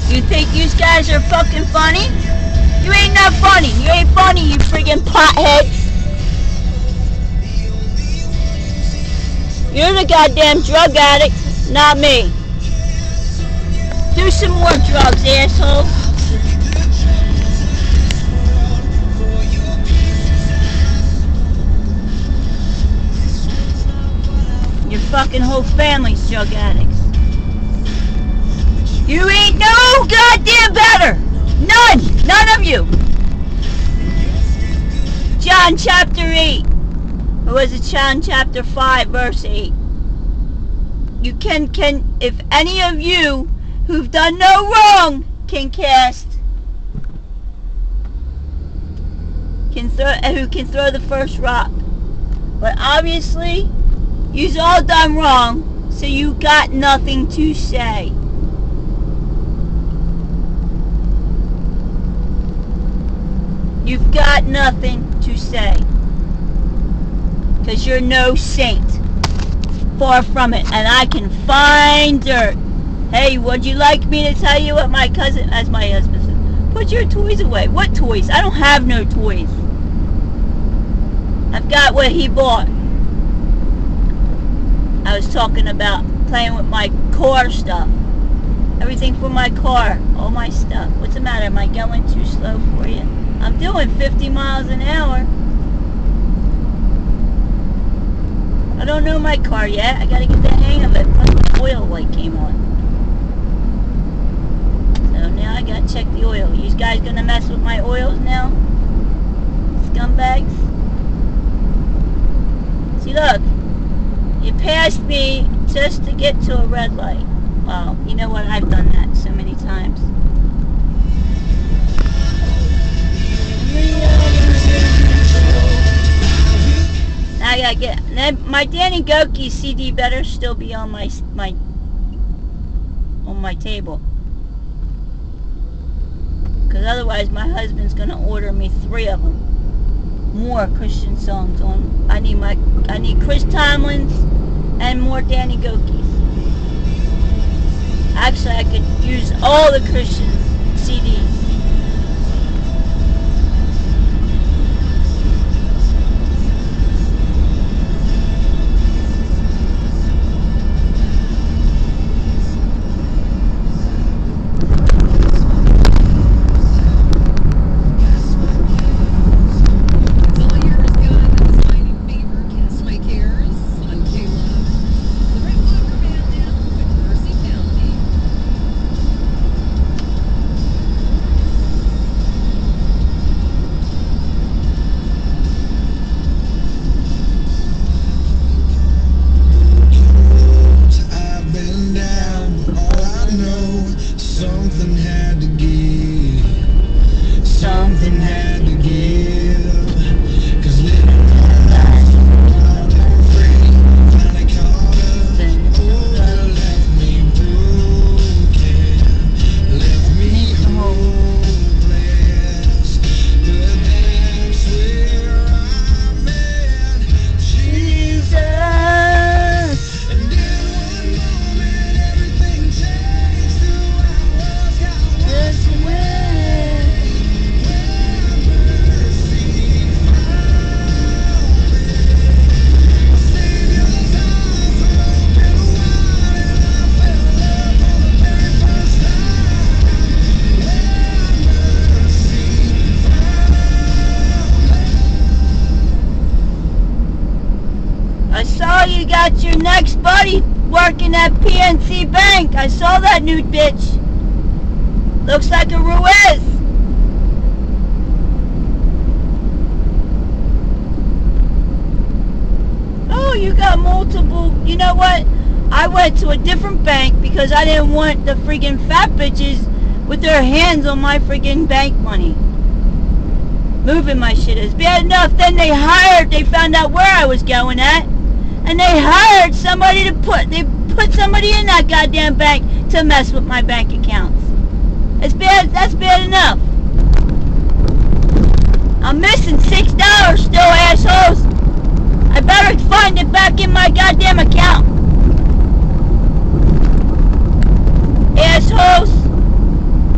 You think you guys are fucking funny? You ain't not funny. You ain't funny, you friggin' potheads. You're the goddamn drug addict, not me. Do some more drugs, asshole. Your fucking whole family's drug addicts. You ain't no goddamn better. None. None of you. John chapter 8. Or was it John chapter 5 verse 8? You can if any of you who've done no wrong can cast, who can throw the first rock. But obviously, you've all done wrong, so you got nothing to say. You've got nothing to say. Because you're no saint. Far from it. And I can find dirt. Hey, would you like me to tell you what my cousin, as my husband said, put your toys away. What toys? I don't have no toys. I've got what he bought. I was talking about playing with my car stuff. Everything for my car. All my stuff. What's the matter? Am I going too slow for you? I'm doing 50 miles an hour. I don't know my car yet. I gotta get the hang of it. Plus the oil light came on. So now I gotta check the oil. You guys gonna mess with my oils now? Scumbags? See, look. You passed me just to get to a red light. Well, you know what? I've done that so many times. Now I gotta get my Danny Gokey CD better still be on my table, because otherwise my husband's gonna order me 3 of them. More Christian songs on. I need Chris Tomlins and more Danny Gokeys. Actually, I could use all the Christian CDs. You got your next buddy working at PNC Bank. I saw that nude bitch. Looks like a Ruiz. Oh, you got multiple. You know what? I went to a different bank because I didn't want the freaking fat bitches with their hands on my freaking bank money. Moving my shit is bad enough. Then they found out where I was going at. And they hired somebody to put somebody in that goddamn bank to mess with my bank accounts. That's bad enough. I'm missing $6 still, assholes. I better find it back in my goddamn account. Assholes.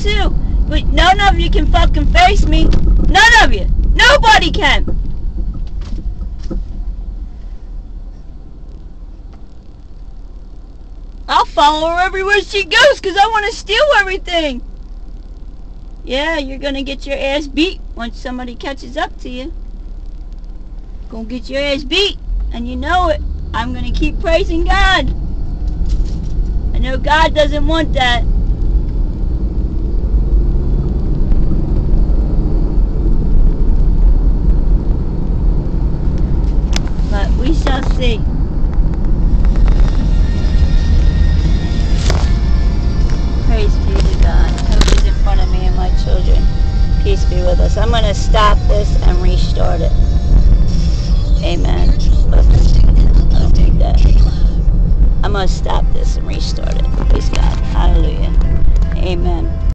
too. But none of you can fucking face me. None of you. Nobody can. I'll follow her everywhere she goes because I want to steal everything. Yeah, you're going to get your ass beat once somebody catches up to you. Gonna get your ass beat, and you know it. I'm going to keep praising God. I know God doesn't want that. But we shall see. Praise be to God. Who is in front of me and my children. Peace be with us. I'm going to stop this and restart it. Amen. I don't think that. I'm going to stop this and restart it. Praise God. Hallelujah. Amen.